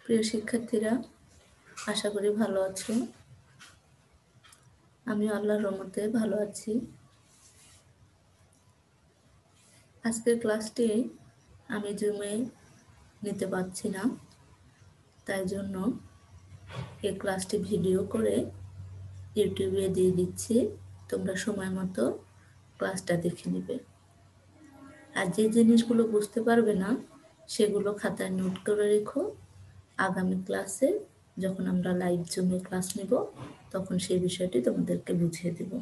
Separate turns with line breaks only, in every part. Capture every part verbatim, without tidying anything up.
প্রিয় শিক্ষার্থীরা, আশা করি ভালো আছো। আমি আল্লাহর রহমতে ভালো আছি। আজকের ক্লাসটি আমি জুমে নিতে পারছি না, তাই জন্য এই ক্লাসটি ভিডিও করে ইউটিউবে দিয়ে দিচ্ছি। তোমরা সময় মতো ক্লাসটা দেখে নেবে। আর যে জিনিসগুলো বুঝতে পারবে না সেগুলো খাতায় নোট করে রেখো। আগামী ক্লাসে যখন আমরা লাইভ জুমে ক্লাস নেব তখন সেই বিষয়টি তোমাদেরকে বুঝিয়ে দেব।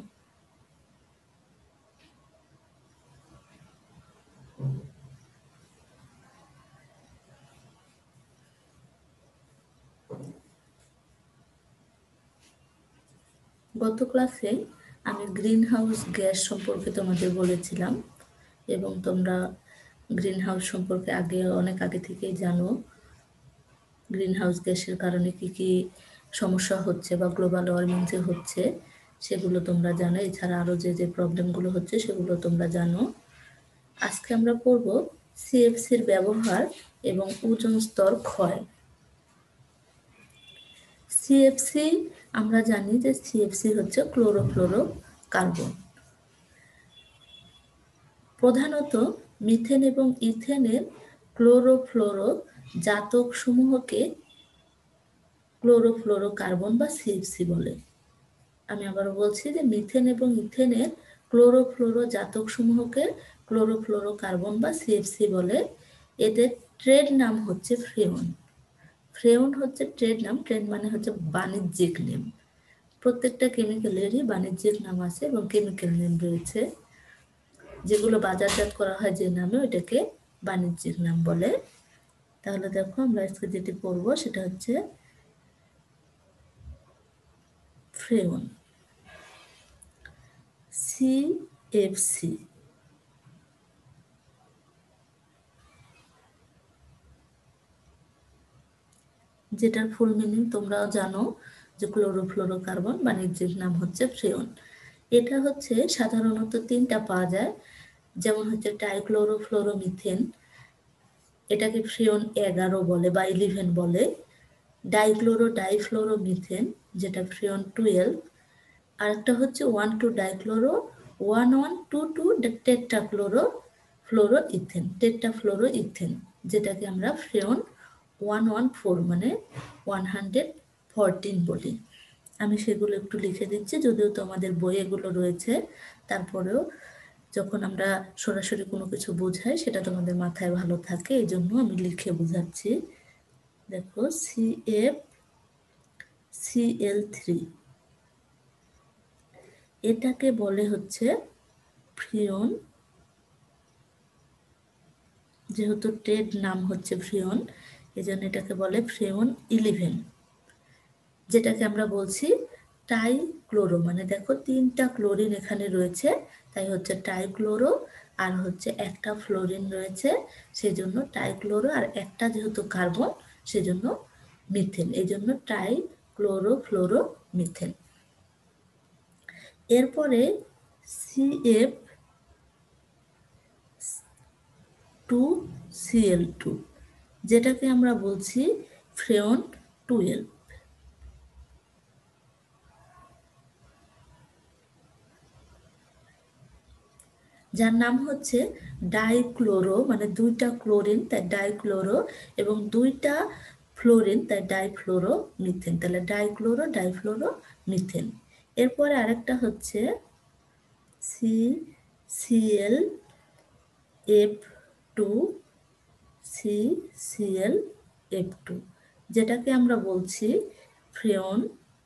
গত ক্লাসে আমি গ্রিন হাউস গ্যাস সম্পর্কে তোমাদের বলেছিলাম এবং তোমরা গ্রিন হাউস সম্পর্কে আগে অনেক আগে থেকেই জানো। গ্রিন হাউস গ্যাসের কারণে কি কি সমস্যা হচ্ছে বা গ্লোবাল ওয়ার্মিং যে হচ্ছে সেগুলো তোমরা জানো। এছাড়া আরও যে যে প্রবলেমগুলো হচ্ছে সেগুলো তোমরা জানো। আজকে আমরা পড়ব সিএফসির ব্যবহার এবং ওজোন স্তর ক্ষয়। সিএফসি আমরা জানি যে সিএফসি হচ্ছে ক্লোরোফ্লোরো কার্বন। প্রধানত মিথেন এবং ইথেনের ক্লোরোফ্লোরো জাতক সমূহকে ক্লোরোফ্লোরো কার্বন বা সিএফসি বলে। আমি আবার বলছি যে মিথেন এবং ইথেনের ক্লোরোফ্লোরো জাতক সমূহকে ক্লোরোফ্লোরো কার্বন বা সিএফসি বলে। এদের ট্রেড নাম হচ্ছে ফ্রেয়ন। ফ্রেয়ন হচ্ছে ট্রেড নাম। ট্রেড মানে হচ্ছে বাণিজ্যিক নেম। প্রত্যেকটা কেমিক্যালেরই বাণিজ্যিক নাম আছে এবং কেমিক্যাল নেম রয়েছে। যেগুলো বাজারজাত করা হয় যে নামে ওইটাকে বাণিজ্যিক নাম বলে। তাহলে দেখো আমরা আজকে যেটি পড়বো সেটা হচ্ছে ফ্রেয়ন, সিএফসি। যেটার ফুল মিনিং তোমরাও জানো যে ক্লোরোফ্লোরো কার্বন, বাণিজ্যিক নাম হচ্ছে ফ্রেয়ন। এটা হচ্ছে সাধারণত তিনটা পাওয়া যায়, যেমন হচ্ছে ট্রাইক্লোরোফ্লোরোমিথেন, এটাকে ফ্রেয়ন এগারো বলে বা ইলেভেন বলে। ডাইক্লোরো ডাইফ্লোরোমিথেন, যেটা ফ্রেয়ন টুয়েলভ। আরেকটা হচ্ছে one two dichloro one one two two tetrachloro fluoro ethane tetrafluoro ethane, যেটাকে আমরা ফ্রেয়ন ওয়ান ওয়ান ফোর মানে ওয়ান হান্ড্রেড ফোরটিন বলি। আমি সেগুলো একটু লিখে দিচ্ছি, যদিও তোমাদের বই এগুলো রয়েছে, তারপরেও যখন আমরা সরাসরি কোনো কিছু বোঝাই সেটা তোমাদের মাথায় ভালো থাকে, এই জন্য আমি লিখে বোঝাচ্ছি। দেখো, C F C L three, এটাকে বলে হচ্ছে ফ্রেয়ন। যেহেতু ট্রেড নাম হচ্ছে ফ্রেয়ন, এই জন্য এটাকে বলে ফ্রেয়ন ইলেভেন, যেটাকে আমরা বলছি ট্রাইক্লোরো। মানে দেখো তিনটা ক্লোরিন এখানে রয়েছে, তাই হচ্ছে ট্রাইক্লোরো। আর হচ্ছে একটা ফ্লোরিন রয়েছে, সেজন্য ট্রাইক্লোরো। আর একটা যেহেতু কার্বন, সেজন্য মিথেন, এই জন্য ট্রাইক্লোরো ফ্লোরো মিথেন। এরপরে সিএফ টু সিএল টু, যেটাকে আমরা বলছি ফ্রেয়ন টুয়েলভ। যার নাম হচ্ছে ডাইক্লোরো, মানে দুইটা ক্লোরিন তাই ডাইক্লোরো, এবং দুইটা ফ্লোরিন তাই ডাইফ্লোরো মিথেন, তাহলে ডাইক্লোরো ডাইফ্লোরো মিথেন। এরপরে আরেকটা হচ্ছে C CL F two C CL F two, যেটাকে আমরা বলছি ফ্রেয়ন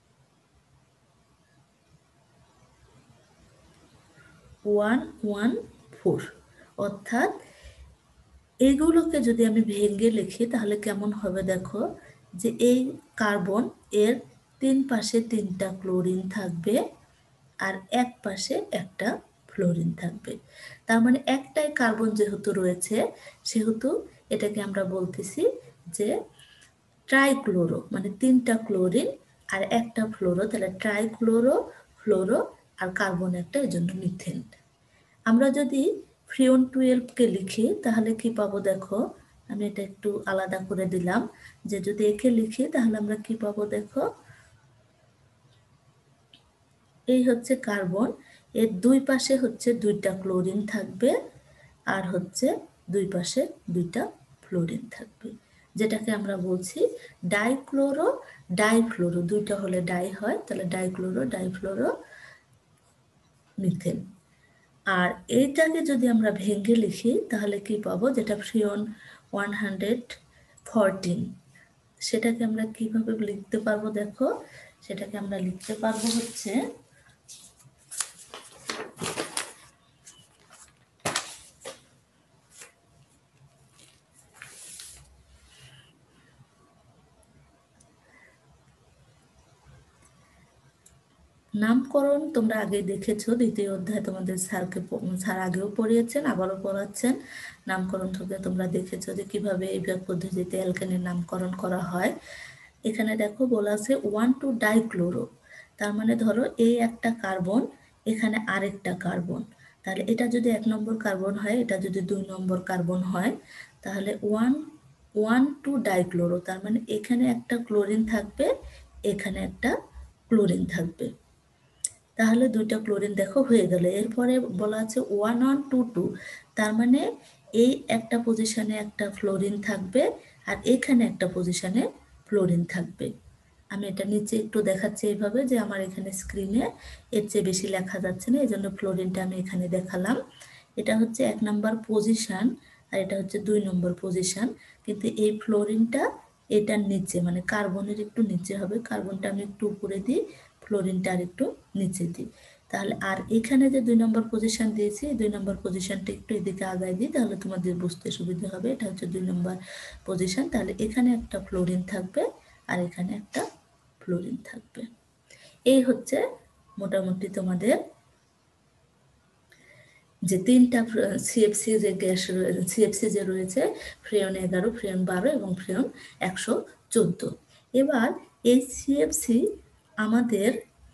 ওয়ান ওয়ান ফোর। অর্থাৎ এগুলোকে যদি আমি ভেঙে লিখি তাহলে কেমন হবে দেখো, যে এই কার্বন এর তিন পাশে তিনটা ক্লোরিন থাকবে আর এক পাশে একটা ফ্লোরিন থাকবে। তার মানে একটাই কার্বন যেহেতু রয়েছে সেহেতু এটাকে আমরা বলতেছি যে ট্রাইক্লোরো, মানে তিনটা ক্লোরিন আর একটা ফ্লোরো, তাহলে ট্রাইক্লোরো ফ্লোরো আর কার্বন একটা, এই জন্য মিথেন। আমরা যদি ফ্রেয়ন টুয়েলভকে লিখি তাহলে কি পাবো দেখো, আমি এটা একটু আলাদা করে দিলাম, যে যদি একে লিখি তাহলে আমরা কি পাবো দেখো, এই হচ্ছে কার্বন, এর দুই পাশে হচ্ছে দুইটা ক্লোরিন থাকবে আর হচ্ছে দুই পাশে দুইটা ফ্লোরিন থাকবে, যেটাকে আমরা বলছি ডাইক্লোরো ডাইফ্লোরো, দুইটা হলে ডাই হয়, তাহলে ডাইক্লোরো ডাইফ্লোরো মিথেন। আর এইটাকে যদি আমরা ভেঙে লিখি তাহলে কি পাবো, যেটা ফ্রিয়ন ওয়ান হান্ড্রেড ফোরটিন, সেটাকে আমরা কিভাবে লিখতে পারবো দেখো, সেটাকে আমরা লিখতে পারবো হচ্ছে নামকরণ। তোমরা আগে দেখেছো দ্বিতীয় অধ্যায়, তোমাদের স্যারকে স্যার আগেও পড়িয়েছেন, আবারও পড়াচ্ছেন। নামকরণ থেকে তোমরা দেখেছো যে কিভাবে এই পদ্ধতিতে অ্যালকেনের নামকরণ করা হয়। এখানে দেখো বলা আছে ওয়ান টু ডাইক্লোরো, তার মানে ধরো এই একটা কার্বন, এখানে আরেকটা কার্বন, তাহলে এটা যদি এক নম্বর কার্বন হয়, এটা যদি দুই নম্বর কার্বন হয়, তাহলে ওয়ান ওয়ান টু ডাইক্লোরো, তার মানে এখানে একটা ক্লোরিন থাকবে, এখানে একটা ক্লোরিন থাকবে, তাহলে দুইটা ক্লোরিন দেখো হয়ে গেল। এরপরে বলা আছে ওয়ান ওয়ান টু টু, তার মানে এই একটা পজিশনে একটা ফ্লোরিন থাকবে আর এখানে একটা পজিশনে ফ্লোরিন থাকবে। আমি এটা নিচে একটু দেখাচ্ছি এইভাবে, যে আমার এখানে স্ক্রিনে এর চেয়ে বেশি লেখা যাচ্ছে না, এই জন্য ফ্লোরিনটা আমি এখানে দেখালাম। এটা হচ্ছে এক নম্বর পজিশন আর এটা হচ্ছে দুই নম্বর পজিশন, কিন্তু এই ফ্লোরিনটা এটার নিচে, মানে কার্বনের একটু নিচে হবে, কার্বনটা আমি একটু উপরে দিই, ফ্লোরিনটা আর একটু নিচে দিই, তাহলে আর এখানে যে দুই নম্বর পজিশন দিয়েছি, দুই নম্বর পজিশনটা একটু এদিকে আগায় দিই, তাহলে তোমাদের বুঝতে সুবিধা হবে। এটা হচ্ছে দুই নম্বর পজিশন, তাহলে এখানে একটা ফ্লোরিন থাকবে আর এখানে একটা ফ্লোরিন থাকবে। এই হচ্ছে মোটামুটি তোমাদের যে তিনটা সিএফসি যে গ্যাস সিএফসি যে রয়েছে, ফ্রেয়ন এগারো, ফ্রেয়ন বারো এবং ফ্রেয়ন একশো চোদ্দ। এবার এই সিএফসি আমাদের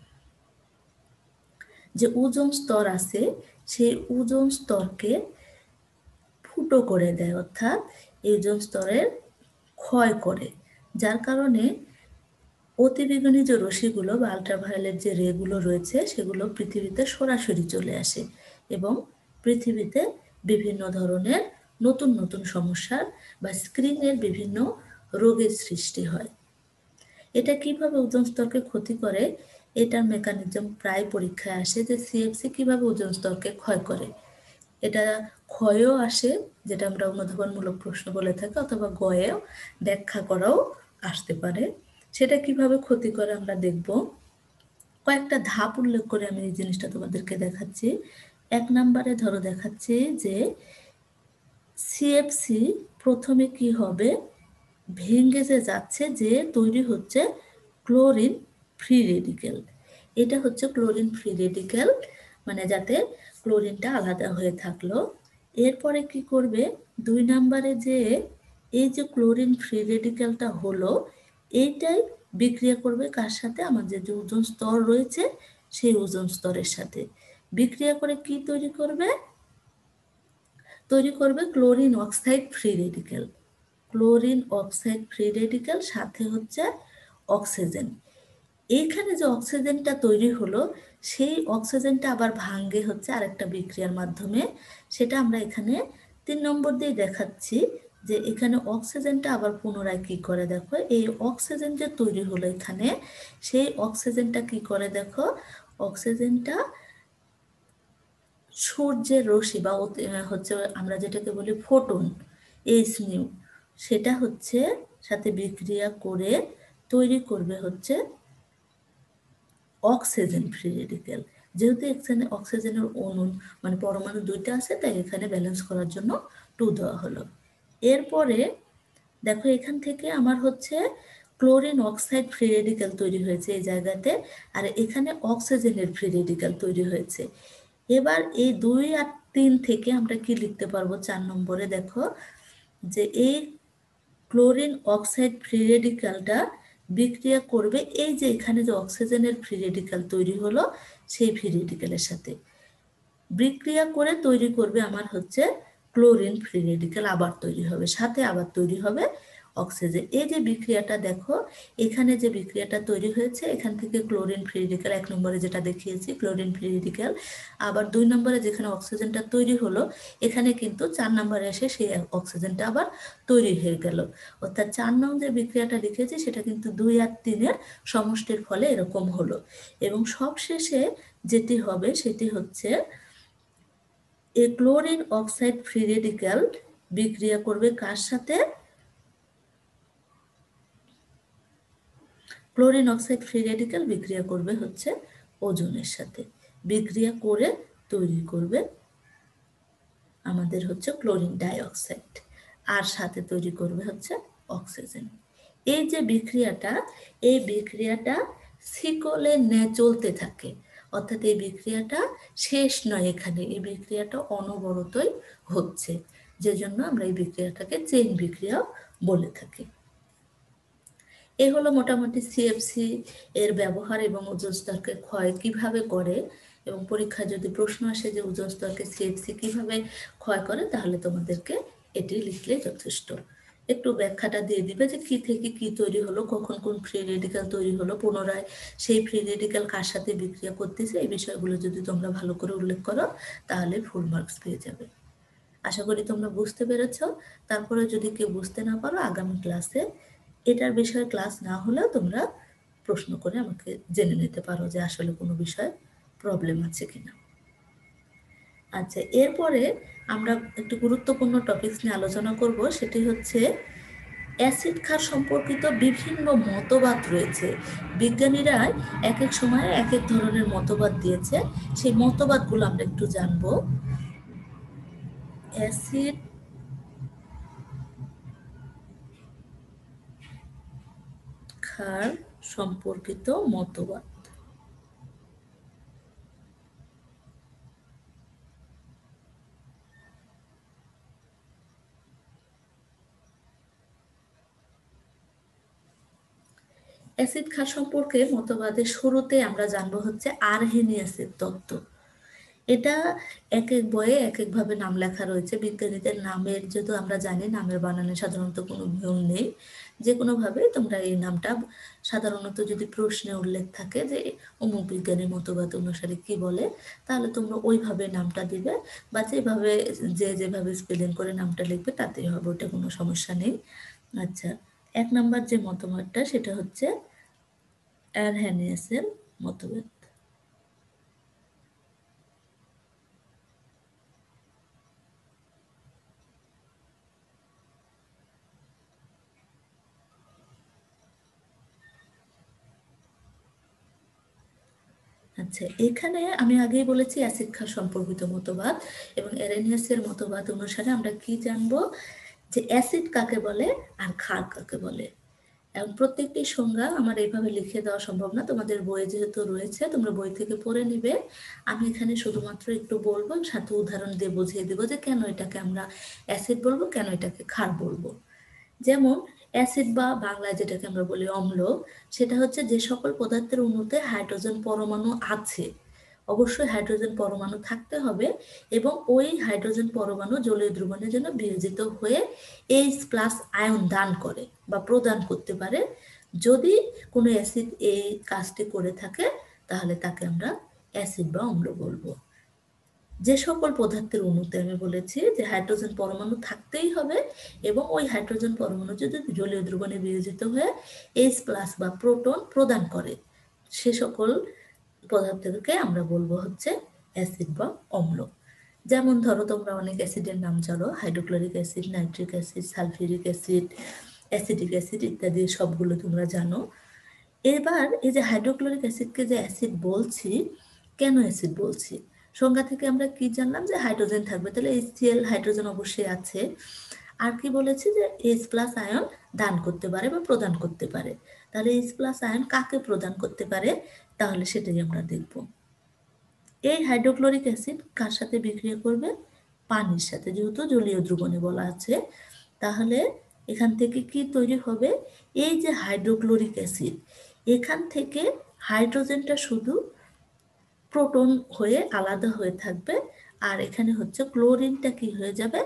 যে ওজোন স্তর আছে, সেই ওজোন স্তরকে ফুটো করে দেয়, অর্থাৎ এই ওজোন স্তরের ক্ষয় করে, যার কারণে অতিবেগুনি যে রশ্মিগুলো বা আলট্রাভায়োলেট যে রেগুলো রয়েছে, সেগুলো পৃথিবীতে সরাসরি চলে আসে এবং পৃথিবীতে বিভিন্ন ধরনের নতুন নতুন সমস্যার বা স্ক্রিনের বিভিন্ন রোগের সৃষ্টি হয়। এটা কিভাবে ওজোন স্তরকে ক্ষতি করে, এটার মেকানিজম প্রায় পরীক্ষায় আসে, যে সিএফসি কিভাবে ওজোন স্তরকে ক্ষয় করে। এটা ক্ষয়ও আসে, যেটা আমরা অনুধাবনমূলক প্রশ্ন বলে থাকি, অথবা গয়েও ব্যাখ্যা করাও আসতে পারে। সেটা কিভাবে ক্ষতি করে আমরা দেখব। কয়েকটা ধাপ উল্লেখ করে আমি এই জিনিসটা তোমাদেরকে দেখাচ্ছি। এক নম্বরে ধরো দেখাচ্ছি যে সিএফসি প্রথমে কি হবে, ভেঙে যে যাচ্ছে, যে তৈরি হচ্ছে ক্লোরিন ফ্রি রেডিক্যাল। এটা হচ্ছে ক্লোরিন ফ্রি রেডিক্যাল, মানে যাতে ক্লোরিনটা আলাদা হয়ে থাকলো। এরপরে কি করবে, দুই নম্বরে যে এই যে ক্লোরিন ফ্রি রেডিক্যালটা হলো, এইটাই বিক্রিয়া করবে কার সাথে, আমাদের যে ওজোন স্তর রয়েছে সেই ওজোন স্তরের সাথে বিক্রিয়া করে কি তৈরি করবে, তৈরি করবে chlorine oxide free radical. Chlorine oxide free radical সাথে হচ্ছে অক্সিজেন। এইখানে যে অক্সিজেনটা তৈরি হলো, সেই অক্সিজেনটা আবার ভাঙ্গে হচ্ছে আরেকটা বিক্রিয়ার মাধ্যমে, সেটা আমরা এখানে তিন নম্বর দিয়ে দেখাচ্ছি, যে এখানে অক্সিজেনটা আবার পুনরায় কি করে দেখো, এই অক্সিজেন যে তৈরি হলো এখানে, সেই অক্সিজেনটা কি করে দেখো, অক্সিজেনটা সূর্যের রশ্মি বা হচ্ছে আমরা যেটাকে বলি ফোটন, এইচ নিউ, সেটা হচ্ছে সাথে বিক্রিয়া করে তৈরি করবে হচ্ছে অক্সিজেন ফ্রি রেডিক্যাল। যেহেতু এখানে অক্সিজেনের অণু মানে পরমাণু দুইটা আছে, তাই এখানে ব্যালেন্স করার জন্য টু দেওয়া হলো। এরপরে দেখো এখান থেকে আমার হচ্ছে ক্লোরিন অক্সাইড ফ্রি রেডিক্যাল তৈরি হয়েছে এই জায়গাতে, আর এখানে অক্সিজেনের ফ্রি রেডিক্যাল তৈরি হয়েছে। এবার এই দুই আর তিন থেকে আমরা কি লিখতে পারবো, চার নম্বরে দেখো যে এই ক্লোরিন অক্সাইড ফ্রি রেডিক্যালটা বিক্রিয়া করবে এই যে এখানে যে অক্সিজেনের ফ্রি রেডিক্যাল তৈরি হলো, সেই ফ্রি রেডিক্যালের সাথে বিক্রিয়া করে তৈরি করবে আমার হচ্ছে ক্লোরিন ফ্রি রেডিক্যাল আবার তৈরি হবে, সাথে আবার তৈরি হবে অক্সিজেন। এই যে বিক্রিয়াটা দেখো, এখানে যে বিক্রিয়াটা তৈরি হয়েছে, এখান থেকে ক্লোরিন ফ্রি রেডিক্যাল এক নম্বরে যেটা দেখিয়েছি ক্লোরিন ফ্রি রেডিক্যাল, আবার দুই নম্বরে যেখানে অক্সিজেনটা তৈরি হলো, এখানে কিন্তু চার নম্বরে এসে সেই অক্সিজেনটা আবার তৈরি হয়ে গেল। অর্থাৎ চার নং যে বিক্রিয়াটা লিখেছি সেটা কিন্তু দুই আর তিনের সমষ্টির ফলে এরকম হলো। এবং সবশেষে যেটি হবে সেটি হচ্ছে এ ক্লোরিন অক্সাইড ফ্রি রেডিক্যাল বিক্রিয়া করবে কার সাথে? ক্লোরিন অক্সাইড ফ্রি রেডিক্যাল বিক্রিয়া করবে হচ্ছে ওজনের সাথে, বিক্রিয়া করে তৈরি করবে আমাদের হচ্ছে ক্লোরিন ডাইঅক্সাইড, আর সাথে তৈরি করবে হচ্ছে অক্সিজেন। এই যে বিক্রিয়াটা, এই বিক্রিয়াটা শিকলে ন্যায় চলতে থাকে, অর্থাৎ এই বিক্রিয়াটা শেষ নয়, এখানে এই বিক্রিয়াটা অনবরতই হচ্ছে, যে জন্য আমরা এই বিক্রিয়াটাকে চেইন বিক্রিয়া বলে থাকি। এ হলো মোটামুটি সিএফসি এর ব্যবহার এবং ওজোন স্তরকে ক্ষয় কিভাবে করে, এবং পরীক্ষায় যদি প্রশ্ন আসে যে ওজোন স্তরকে সিএফসি কিভাবে ক্ষয় করে, তাহলে তোমাদেরকে এটি লিখলে যথেষ্ট। একটু ব্যাখ্যাটা দিয়ে দিবে যে কি থেকে কি তৈরি হলো, কখন কোন ফ্রি রেডিক্যাল তৈরি হলো, পুনরায় সেই ফ্রি রেডিক্যাল কার সাথে বিক্রিয়া করতেছে, এই বিষয়গুলো যদি তোমরা ভালো করে উল্লেখ করো তাহলে ফুল মার্কস পেয়ে যাবে। আশা করি তোমরা বুঝতে পেরেছ। তারপরে যদি কেউ বুঝতে না পারো, আগামী ক্লাসে এটার বিষয়ে ক্লাস না হলেও তোমরা প্রশ্ন করে আমাকে জেনে নিতে পারো যে আসলে কোনো বিষয়ে প্রবলেম আছে কিনা। আচ্ছা, এরপরে আমরা একটু গুরুত্বপূর্ণ টপিকস নিয়ে আলোচনা করব, সেটি হচ্ছে অ্যাসিড ক্ষার সম্পর্কিত বিভিন্ন মতবাদ রয়েছে। বিজ্ঞানীরা এক এক সময়ে এক এক ধরনের মতবাদ দিয়েছে, সেই মতবাদগুলো আমরা একটু জানবো। অ্যাসিড ক্ষার সম্পর্কিত মতবাদ। অ্যাসিড ক্ষার সম্পর্কে মতবাদের শুরুতে আমরা জানবো হচ্ছে আরহেনিয়াসের তত্ত্ব। এটা এক এক বইয়ে এক একভাবে নাম লেখা রয়েছে। বিজ্ঞানীদের নামের যেহেতু আমরা জানি নামের বানানে সাধারণত কোনো নিয়ম নেই, যে কোনোভাবে তোমরা এই নামটা সাধারণত যদি প্রশ্নে উল্লেখ থাকে যে অমুক বিজ্ঞানীর মতবাদ অনুসারে কি বলে, তাহলে তোমরা ওইভাবে নামটা দিবে, বা যেভাবে যে যেভাবে স্পেলিং করে নামটা লিখবে তাতেই হবে, ওটা কোনো সমস্যা নেই। আচ্ছা, এক নাম্বার যে মতবাদটা সেটা হচ্ছে আরহেনিয়াসের মতবাদ। আচ্ছা, এখানে আমি আগেই বলেছি অ্যাসিড ক্ষার সম্পর্কিত মতবাদ, এবং আরহেনিয়াসের মতবাদ অনুসারে আমরা কি জানবো যে অ্যাসিড কাকে বলে আর ক্ষার কাকে বলে। এবং প্রত্যেকটি সংজ্ঞা আমার এইভাবে লিখে দেওয়া সম্ভব না, তোমাদের বই যেহেতু রয়েছে তোমরা বই থেকে পড়ে নিবে। আমি এখানে শুধুমাত্র একটু বলবো, সাথে উদাহরণ দিয়ে বুঝিয়ে দেবো যে কেন এটাকে আমরা অ্যাসিড বলবো, কেন এটাকে ক্ষার বলবো। যেমন অ্যাসিড বা বাংলায় যেটাকে আমরা বলি অম্ল, সেটা হচ্ছে যে সকল পদার্থের অণুতে হাইড্রোজেন পরমাণু আছে, অবশ্যই হাইড্রোজেন পরমাণু থাকতে হবে, এবং ওই হাইড্রোজেন পরমাণু জলীয় দ্রবণের জন্য বিয়োজিত হয়ে এইচ প্লাস আয়ন দান করে বা প্রদান করতে পারে। যদি কোনো অ্যাসিড এই কাজটি করে থাকে তাহলে তাকে আমরা অ্যাসিড বা অম্ল বলবো। যে সকল পদার্থের অণুতে আমি বলেছি যে হাইড্রোজেন পরমাণু থাকতেই হবে, এবং ওই হাইড্রোজেন পরমাণু যদি জলীয় দ্রবণে বিয়োজিত হয়ে এইচ প্লাস বা প্রোটন প্রদান করে, সে সকল পদার্থকে আমরা বলবো হচ্ছে অ্যাসিড বা অম্ল। যেমন ধরো তোমরা অনেক অ্যাসিডের নাম জানো, hydrochloric acid, nitric acid, sulphuric acid, acetic acid ইত্যাদি সবগুলো তোমরা জানো। এবার এই যে হাইড্রোক্লোরিক অ্যাসিডকে যে অ্যাসিড বলছি, কেন অ্যাসিড বলছি? সংজ্ঞা থেকে আমরা কি জানলাম যে হাইড্রোজেন থাকবে, তাহলে এইচসিএল হাইড্রোজেন অবশ্যই আছে। আর কি বলেছি যে এইচ প্লাস আয়ন দান করতে পারে বা প্রদান করতে পারে। তাহলে এইচ প্লাস আয়ন কাকে প্রদান করতে পারে, তাহলে সেটাই আমরা দেখব। এই হাইড্রোক্লোরিক অ্যাসিড কার সাথে বিক্রিয়া করবে? পানির সাথে, যেহেতু জলীয় দ্রবণে বলা আছে। তাহলে এখান থেকে কি তৈরি হবে? এই যে হাইড্রোক্লোরিক অ্যাসিড, এখান থেকে হাইড্রোজেনটা শুধু প্রোটন হয়ে আলাদা হয়ে থাকবে, আর এখানে হচ্ছে ক্লোরিনটা কি হয়ে যাবে?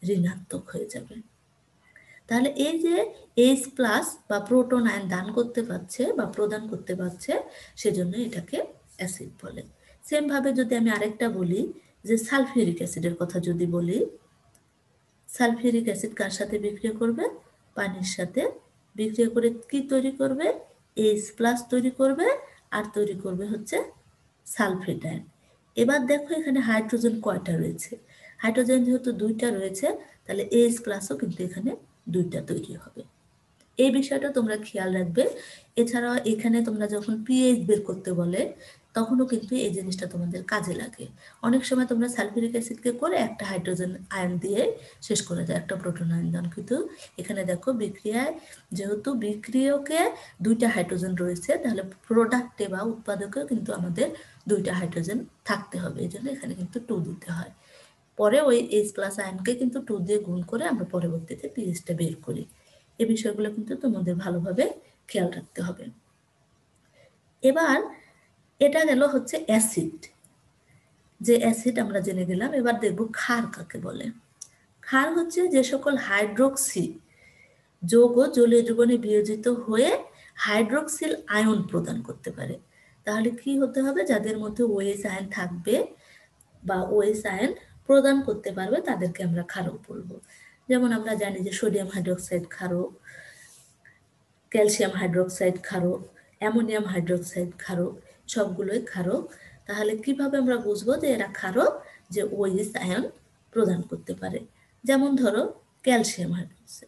ঋণাত্মক হয়ে যাবে। তাহলে এই যে এইচ প্লাস বা প্রোটন আয়ন দান করতে পারছে বা প্রদান করতে পারছে, সেজন্য এটাকে অ্যাসিড বলে। সেম ভাবে যদি আমি আরেকটা বলি, যে সালফিউরিক অ্যাসিডের কথা যদি বলি, সালফিউরিক অ্যাসিড কার সাথে বিক্রিয়া করবে? পানির সাথে বিক্রিয়া করে কি তৈরি করবে? এইচ প্লাস তৈরি করবে, আর তৈরি করবে হচ্ছে সালফেট আয়ন। এবার দেখো এখানে হাইড্রোজেন কয়টা রয়েছে? হাইড্রোজেন যেহেতু দুইটা রয়েছে, তাহলে এইচ প্লাসও কিন্তু এখানে দুইটা তৈরি হবে। এই বিষয়টা তোমরা খেয়াল রাখবে। এছাড়াও এখানে তোমরা যখন পিএইচ বের করতে বলে, তখনও কিন্তু এই জিনিসটা তোমাদের কাজে লাগে। অনেক সময় তোমরা সালফিউরিক অ্যাসিডকে করে একটা হাইড্রোজেন আয়ন দিয়ে শেষ করে দেয়, একটা প্রোটন আয়ন দান। কিন্তু এখানে দেখো বিক্রিয়ায় যেহেতু বিক্রিয়কে দুইটা হাইড্রোজেন রয়েছে, তাহলে প্রোডাক্টে বা উৎপাদকেও কিন্তু আমাদের দুইটা হাইড্রোজেন থাকতে হবে। এই জন্য এখানে কিন্তু টু দিতে হয়। পরে ওই এইচ প্লাস আয়নকে কিন্তু টু দিয়ে গুণ করে আমরা পরবর্তীতে পিএইচটা বের করি। এই বিষয়গুলো কিন্তু তোমাদের ভালোভাবে খেয়াল রাখতে হবে। এবার এটা গেল হচ্ছে অ্যাসিড, যে অ্যাসিড আমরা জেনে গেলাম। এবার দেখব ক্ষার কাকে বলে। ক্ষার হচ্ছে যে সকল হাইড্রোক্সি যৌগ জলীয় দ্রবণে বিয়োজিত হয়ে হাইড্রোক্সিল আয়ন প্রদান করতে পারে। তাহলে কি হতে হবে? যাদের মধ্যে ওএইচ আয়ন থাকবে বা ওএইচ আয়ন প্রদান করতে পারবে, তাদেরকে আমরা ক্ষারক বলবো। যেমন আমরা জানি যে সোডিয়াম হাইড্রোক্সাইড ক্ষারক, ক্যালসিয়াম হাইড্রোক্সাইড ক্ষারক, অ্যামোনিয়াম হাইড্রোক্সাইড ক্ষারক, সবগুলোই ক্ষারক। তাহলে কিভাবে আমরা বুঝবো যে এরা ক্ষারক? যে ওএইচ আয়ন প্রদান করতে পারে। যেমন ধরো ক্যালসিয়াম হাইড্রোক্সাইড,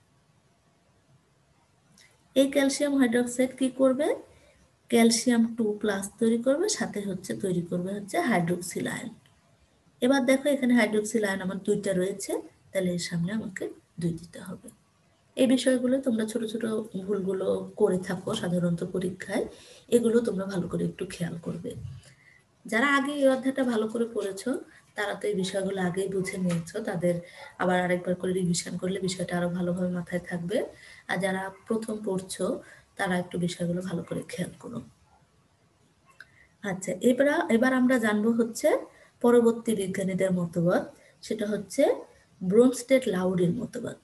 এই ক্যালসিয়াম হাইড্রোক্সাইড কি করবে? ক্যালসিয়াম টু প্লাস তৈরি করবে, সাথে হচ্ছে তৈরি করবে হচ্ছে হাইড্রোক্সিল আয়ন। এবার দেখো এখানে হাইড্রোক্সিল আয়ন আমার দুইটা রয়েছে, তাহলে এর সামনে আমাকে দুই দিতে হবে। এই বিষয়গুলো তোমরা ছোট ছোট ভুলগুলো করে থাকো সাধারণত পরীক্ষায়, এগুলো তোমরা ভালো করে একটু খেয়াল করবে। যারা আগে এই অধ্যায়টা ভালো করে পড়েছো, তারা তো এই বিষয়গুলো আগেই বুঝে নিয়েছো, তাদের আবার আরেকবার করে রিভিশন করলে বিষয়টা আরো ভালোভাবে মাথায় থাকবে। আর যারা প্রথম পড়ছো, তারা একটু বিষয়গুলো ভালো করে খেয়াল করো। আচ্ছা, এবার এবার আমরা জানবো হচ্ছে পরবর্তী বিজ্ঞানীদের মতবাদ, সেটা হচ্ছে ব্রোনস্টেড লাউরির মতবাদ।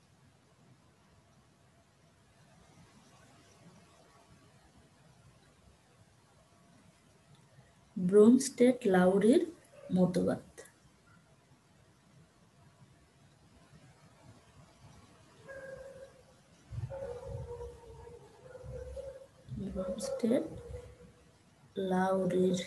ব্রোনস্টেড লাউরির মতবাদ। ব্রোনস্টেড লাউরির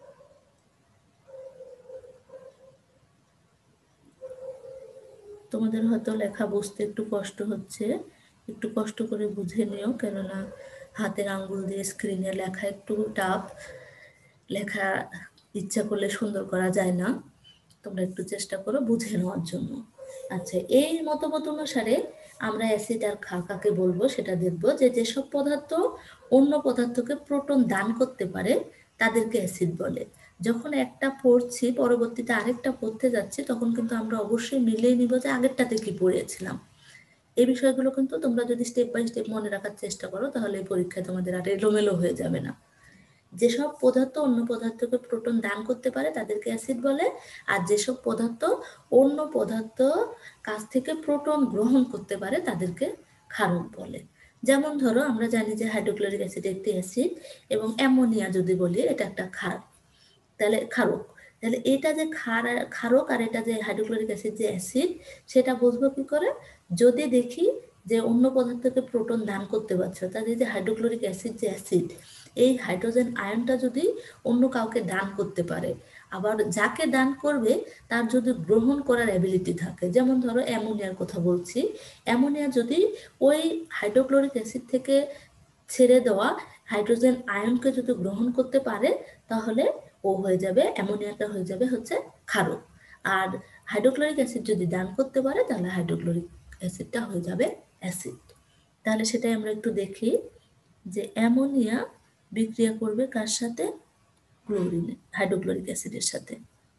তোমাদের হয়তো লেখা বুঝতে একটু কষ্ট হচ্ছে, একটু কষ্ট করে বুঝে নিও, কেননা হাতের আঙ্গুল দিয়ে স্ক্রিনে লেখা একটু টাফ, লেখা ইচ্ছা করলে সুন্দর করা যায় না। তোমরা একটু চেষ্টা করো বুঝে নেওয়ার জন্য। আচ্ছা, এই মতবাদ অনুসারে আমরা অ্যাসিড আর ক্ষার কাকে বলবো সেটা দেখবো, যে যেসব পদার্থ অন্য পদার্থকে প্রোটন দান করতে পারে তাদেরকে অ্যাসিড বলে। যখন একটা পড়ছি পরবর্তীতে আরেকটা পড়তে যাচ্ছি, তখন কিন্তু আমরা অবশ্যই মিলিয়ে নিব যে আগেরটাতে কি পড়েছিলাম। এই বিষয়গুলো কিন্তু তোমরা যদি স্টেপ বাই স্টেপ মনে রাখার চেষ্টা করো, তাহলে এই পরীক্ষায় তোমাদের আর এলোমেলো হয়ে যাবে না। যেসব পদার্থ অন্য পদার্থকে প্রোটন দান করতে পারে তাদেরকে অ্যাসিড বলে, আর যেসব পদার্থ অন্য পদার্থ কাছ থেকে প্রোটন গ্রহণ করতে পারে তাদেরকে ক্ষারক বলে। যেমন ধরো আমরা জানি যে হাইড্রোক্লোরিক অ্যাসিড একটি অ্যাসিড, এবং অ্যামোনিয়া যদি বলি এটা একটা ক্ষার, তাহলে ক্ষারক। তাহলে এটা যে ক্ষার ক্ষারক আর এটা যে হাইড্রোক্লোরিক অ্যাসিড যে অ্যাসিড, সেটা বুঝবো কি করে? যদি দেখি যে অন্য পদার্থকে প্রোটন দান করতে পারছে, তাহলে যে হাইড্রোক্লোরিক অ্যাসিড যে অ্যাসিড, এই হাইড্রোজেন আয়নটা যদি অন্য কাউকে দান করতে পারে, আবার যাকে দান করবে তার যদি গ্রহণ করার অ্যাবিলিটি থাকে, যেমন ধরো অ্যামোনিয়ার কথা বলছি, অ্যামোনিয়া যদি ওই হাইড্রোক্লোরিক অ্যাসিড থেকে ছেড়ে দেওয়া হাইড্রোজেন আয়নকে যদি গ্রহণ করতে পারে, তাহলে ও হয়ে যাবে, অ্যামোনিয়াটা হয়ে যাবে হচ্ছে ক্ষারক। আর হাইড্রোক্লোরিক অ্যাসিড যদি দান করতে পারে, তাহলে হাইড্রোক্লোরিক অ্যাসিডটা হয়ে যাবে অ্যাসিড। তাহলে সেটাই আমরা একটু দেখি, যে অ্যামোনিয়া বিক্রিয়া করবে কার সাথে? ক্লোরিন, হাইড্রোক্লোরিক অ্যাসিডের সাথে।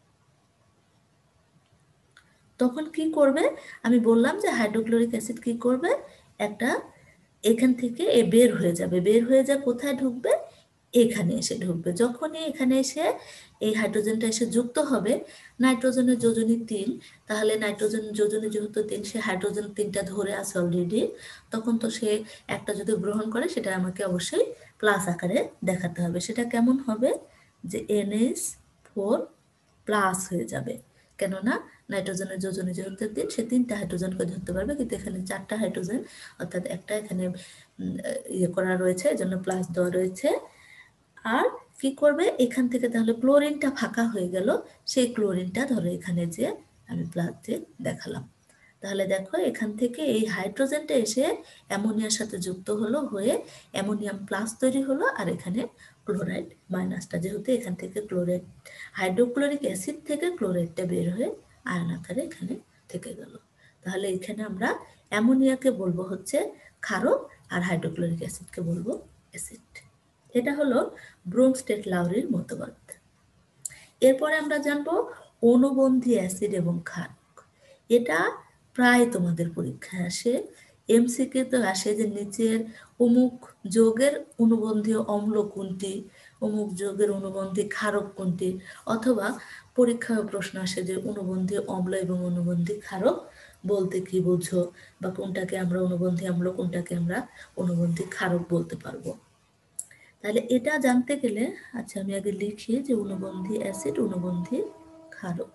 তখন কি করবে? আমি বললাম যে হাইড্রোক্লোরিক অ্যাসিড কি করবে, একটা এখান থেকে এ বের হয়ে যাবে, বের হয়ে যা কোথায় ঢুকবে? এখানে এসে ঢুকবে। যখনই এখানে এসে এই হাইড্রোজেনটা এসে যুক্ত হবে নাইট্রোজেনের যোজনী তিন, তাহলে নাইট্রোজেন যোজনী যেহেতু তিন, সে হাইড্রোজেন তিনটা ধরে আছে অলরেডি, তখন তো সে একটা যদি গ্রহণ করে সেটা আমাকে অবশ্যই প্লাস আকারে দেখাতে হবে। সেটা কেমন হবে, যে এনএইচ ফোর প্লাস হয়ে যাবে, কেননা নাইট্রোজেনের যোজনী যেহেতু তিন, সে তিনটা হাইড্রোজেনকে ধরতে পারবে, কিন্তু এখানে চারটা হাইড্রোজেন অর্থাৎ একটা এখানে ইয়ে করা রয়েছে, এই জন্য প্লাস দেওয়া রয়েছে। আর কি করবে, এখান থেকে তাহলে ক্লোরিনটা ফাঁকা হয়ে গেল, সেই ক্লোরিনটা ধরো এখানে যে আমি প্লাস দিয়ে দেখালাম। তাহলে দেখো এখান থেকে এই হাইড্রোজেনটা এসে অ্যামোনিয়ার সাথে যুক্ত হলো, হয়ে অ্যামোনিয়াম প্লাস তৈরি হলো, আর এখানে ক্লোরাইড মাইনাসটা, যেহেতু এখান থেকে ক্লোরাইড হাইড্রোক্লোরিক অ্যাসিড থেকে ক্লোরাইডটা বের হয়ে আয়ন আকারে এখানে থেকে গেল। তাহলে এখানে আমরা অ্যামোনিয়াকে বলবো হচ্ছে ক্ষারক, আর হাইড্রোক্লোরিক অ্যাসিডকে বলবো অ্যাসিড। এটা হলো ব্রুনস্টেড-লাউরির মতবাদ। এরপরে আমরা জানবো অণুবন্ধী অ্যাসিড এবং ক্ষারক। এটা প্রায় তোমাদের পরীক্ষায় আসে, এমসিকিউতে আসে যে নিচের অমুক যৌগের অণুবন্ধী অম্ল কোনটি, অমুক যৌগের অণুবন্ধী ক্ষারক কোনটি, অথবা পরীক্ষায় প্রশ্ন আসে যে অণুবন্ধী অম্ল এবং অণুবন্ধী ক্ষারক বলতে কি বোঝো, বা কোনটাকে আমরা অণুবন্ধী অম্ল কোনটাকে আমরা অণুবন্ধী ক্ষারক বলতে পারবো। তাহলে এটা জানতে গেলে, আচ্ছা আমি আগে লিখি যে অণুবন্ধী অ্যাসিড, অণুবন্ধী ক্ষারক।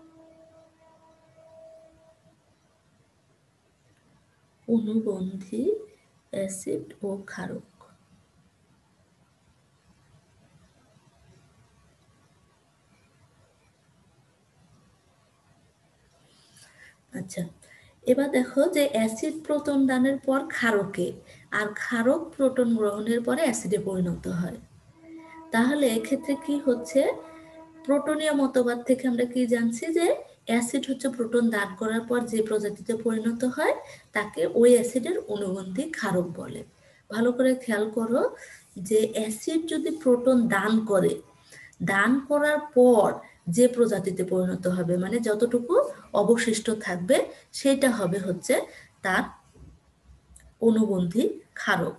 অণুবন্ধী অ্যাসিড ও ক্ষারক। আচ্ছা, এবার দেখো যে অ্যাসিড প্রোটন দানের পর ক্ষারকে, আর ক্ষারক প্রোটন গ্রহণের পরে অ্যাসিডে পরিণত হয়। তাহলে এক্ষেত্রে কি হচ্ছে, প্রোটনীয় মতবাদ থেকে আমরা কি জানছি যে অ্যাসিড হচ্ছে প্রোটন দান করার পর যে প্রজাতিতে পরিণত হয় তাকে ওই অ্যাসিডের অণুবন্ধী ক্ষারক বলে। ভালো করে খেয়াল করো যে অ্যাসিড যদি প্রোটন দান করে, দান করার পর যে প্রজাতিতে পরিণত হবে, মানে যতটুকু অবশিষ্ট থাকবে সেটা হবে হচ্ছে তার অণুবন্ধী ক্ষারক।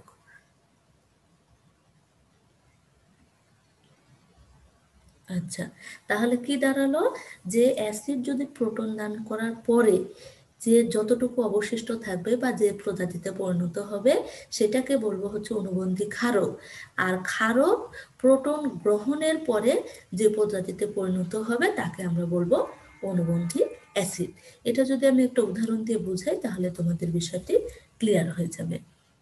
আচ্ছা, তাহলে কি দাঁড়ালো, যে অ্যাসিড যদি প্রোটন দান করার পরে যে যতটুকু অবশিষ্ট থাকবে বা যে প্রজাতিতে পরিণত হবে সেটাকে বলবো হচ্ছে অণুবন্ধী ক্ষারক। আর ক্ষারক প্রোটন গ্রহণের পরে যে প্রজাতিতে পরিণত হবে তাকে আমরা বলবো অণুবন্ধী অ্যাসিড। এটা যদি আমি একটা উদাহরণ দিয়ে বুঝাই তাহলে তোমাদের বিষয়টি ক্লিয়ার হয়ে যাবে।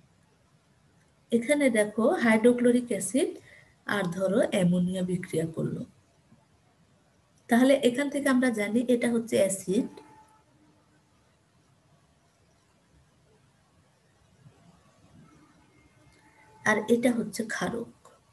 এখানে দেখো হাইড্রোক্লোরিক অ্যাসিড আর ধরো অ্যামোনিয়া বিক্রিয়া করলো, তাহলে এখান থেকে আমরা জানি এটা হচ্ছে অ্যাসিড, আর এটা হচ্ছে ক্ষারক।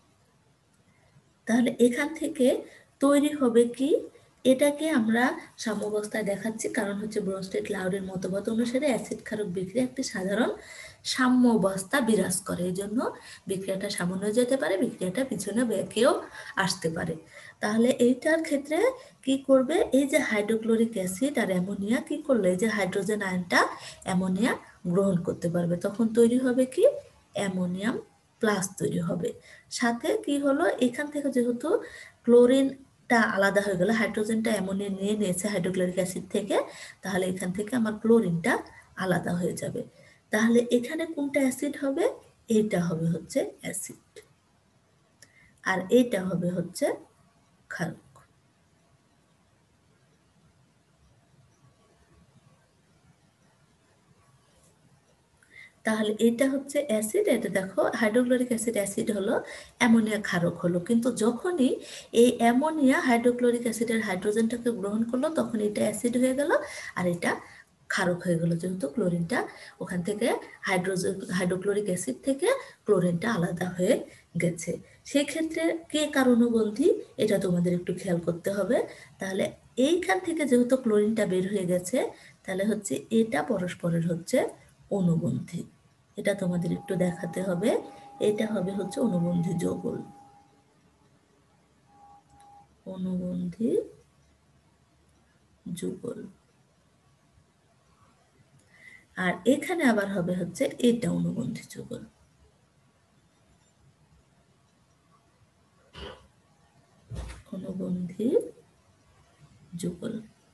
তাহলে এখান থেকে তৈরি হবে কি, এটাকে আমরা সাম্যাবস্থায় দেখাচ্ছি, কারণ হচ্ছে ব্রনস্টেড-লাউরির মতবাদ অনুসারে অ্যাসিড ক্ষারক বিক্রিয়া একটি সাধারণ সাম্যাবস্থা বিরাজ করে, এই জন্য বিক্রিয়াটা সামান্য যেতে পারে, বিক্রিয়াটা পিছনে বেঁকেও আসতে পারে। তাহলে এইটার ক্ষেত্রে কি করবে, এই যে হাইড্রোক্লোরিক অ্যাসিড আর অ্যামোনিয়া কি করলো, এই যে হাইড্রোজেন আয়নটা অ্যামোনিয়া গ্রহণ করতে পারবে, তখন তৈরি হবে কি অ্যামোনিয়াম প্লাস তৈরি হবে। সাথে কি হলো, এখান থেকে যেহেতু ক্লোরিনটা আলাদা হয়ে গেল, হাইড্রোজেনটা অ্যামোনিয়া নিয়ে নিয়েছে হাইড্রোক্লোরিক অ্যাসিড থেকে, তাহলে এখান থেকে আমার ক্লোরিনটা আলাদা হয়ে যাবে। তাহলে এখানে কোনটা অ্যাসিড হবে, এইটা হবে হচ্ছে অ্যাসিড, আর এইটা হবে হচ্ছে ক্ষারক। তাহলে এটা হচ্ছে অ্যাসিড, এটা দেখো হাইড্রোক্লোরিক অ্যাসিড অ্যাসিড হলো, অ্যামোনিয়া ক্ষারক হলো, কিন্তু যখনই এই অ্যামোনিয়া হাইড্রোক্লোরিক অ্যাসিডের হাইড্রোজেনটাকে গ্রহণ করলো তখন এটা অ্যাসিড হয়ে গেল, আর এটা ক্ষারক হয়ে গেল, যেহেতু ক্লোরিনটা ওখান থেকে হাইড্রোজেন হাইড্রোক্লোরিক অ্যাসিড থেকে ক্লোরিনটা আলাদা হয়ে গেছে। সেই ক্ষেত্রে কে কার অণুবন্ধী এটা তোমাদের একটু খেয়াল করতে হবে। তাহলে এইখান থেকে যেহেতু ক্লোরিনটা বের হয়ে গেছে, তাহলে হচ্ছে এটা পরস্পরের হচ্ছে অণুবন্ধী। এটা তোমাদের একটু দেখাতে হবে, এটা হবে হচ্ছে অণুবন্ধী যৌগল, অণুবন্ধী যুগল। আর এখানে আবার হবে হচ্ছে এটা অণুবন্ধী যুগল। অণুবন্ধী যুগল।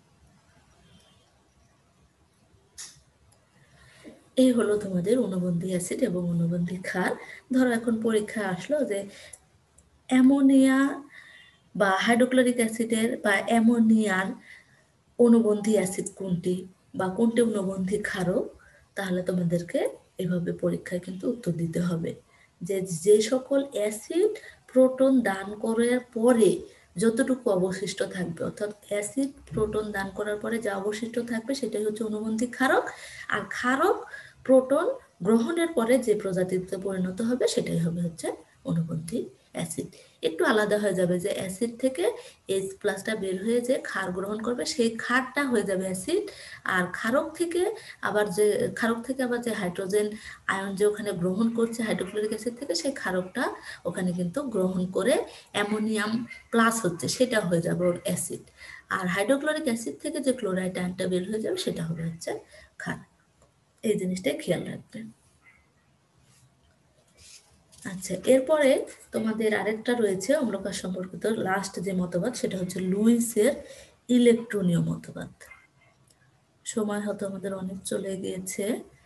এই হলো তোমাদের অণুবন্ধী অ্যাসিড এবং অণুবন্ধী ক্ষার। ধরো এখন পরীক্ষায় আসলো যে অ্যামোনিয়া বা হাইড্রোক্লোরিক অ্যাসিডের বা অ্যামোনিয়ার অণুবন্ধী অ্যাসিড কোনটি বা কোনটি অণুবন্ধী ক্ষারক, তাহলে তোমাদেরকে এভাবে পরীক্ষায় কিন্তু উত্তর দিতে হবে যে যে সকল অ্যাসিড প্রোটন দান করার পরে যতটুকু অবশিষ্ট থাকবে, অর্থাৎ অ্যাসিড প্রোটন দান করার পরে যা অবশিষ্ট থাকবে সেটাই হচ্ছে অণুবন্ধী ক্ষারক, আর ক্ষারক প্রোটন গ্রহণের পরে যে প্রজাতিতে পরিণত হবে সেটাই হবে হচ্ছে অণুবন্ধী অ্যাসিড। একটু আলাদা হয়ে যাবে যে অ্যাসিড থেকে এইচ প্লাসটা বের হয়ে যে ক্ষার গ্রহণ করবে সেই ক্ষারটা হয়ে যাবে অ্যাসিড, আর ক্ষারক থেকে আবার যে ক্ষারক থেকে আবার যে হাইড্রোজেন আয়ন যে ওখানে গ্রহণ করছে হাইড্রোক্লোরিক অ্যাসিড থেকে, সেই ক্ষারকটা ওখানে কিন্তু গ্রহণ করে অ্যামোনিয়াম প্লাস হচ্ছে, সেটা হয়ে যাবে ওর অ্যাসিড। আর হাইড্রোক্লোরিক অ্যাসিড থেকে যে ক্লোরাইড আয়নটা বের হয়ে যাবে সেটা হবে হচ্ছে ক্ষার। এই জিনিসটাই খেয়াল রাখবে। আচ্ছা, এরপরে তোমাদের আরেকটা রয়েছে অম্লকার সম্পর্কিত লাস্ট যে মতবাদ, সেটা হচ্ছে লুইসের ইলেকট্রনীয় মতবাদ। সময় হয়তো আমাদের অনেক চলে গিয়েছে,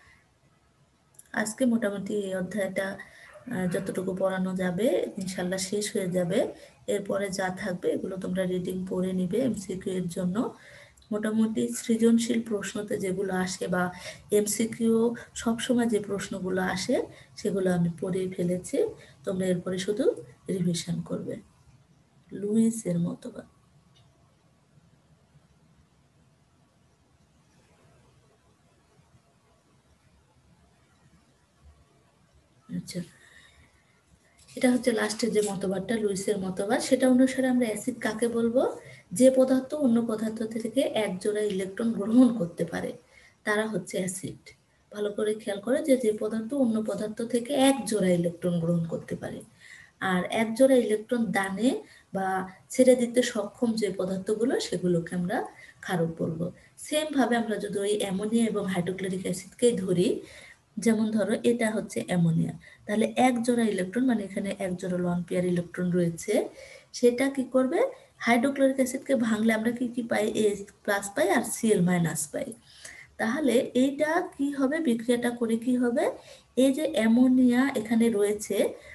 আজকে মোটামুটি এই অধ্যায়টা যতটুকু পড়ানো যাবে ইনশাল্লাহ শেষ হয়ে যাবে। এরপরে যা থাকবে এগুলো তোমরা রিডিং পড়ে নিবে এমসিকিউ এর জন্য। মোটামুটি সৃজনশীল প্রশ্নতে যেগুলো আসে বা এমসিকিউ সবসময় যে প্রশ্নগুলো আসে সেগুলো আমি পড়েই ফেলেছি, তোমরা এরপরে শুধু রিভিশন করবে। লুইসের মতবাদ। আচ্ছা, এটা হচ্ছে লাস্টের যে মতবাদটা লুইসের মতবাদ, সেটা অনুসারে আমরা অ্যাসিড কাকে বলবো? যে পদার্থ অন্য পদার্থ থেকে এক জোড়া ইলেকট্রন গ্রহণ করতে পারে তারা হচ্ছে অ্যাসিড। ভালো করে খেয়াল করে যে যে পদার্থ অন্য পদার্থ থেকে এক জোড়া ইলেকট্রন গ্রহণ করতে পারে, আর এক জোড়া ইলেকট্রন দানে বা ছেড়ে দিতে সক্ষম যে পদার্থগুলো সেগুলোকে আমরা ক্ষারক বলবো। সেম ভাবে আমরা যদি ওই অ্যামোনিয়া এবং হাইড্রোক্লোরিক অ্যাসিডকেই ধরি, যেমন ধরো এটা হচ্ছে অ্যামোনিয়া, তাহলে এক জোড়া ইলেকট্রন মানে এখানে এক জোড়া লন পেয়ার ইলেকট্রন রয়েছে, সেটা কি করবে হাইড্রোক্লোরিক অ্যাসিডকে ভাঙলে আমরা কি কি পাই? এইচ প্লাস পাই আর সিএল মাইনাস পাই। তাহলে এইটা কি হবে, বিক্রিয়াটা করে কি হবে, এই যে অ্যামোনিয়া এখানে রয়েছে,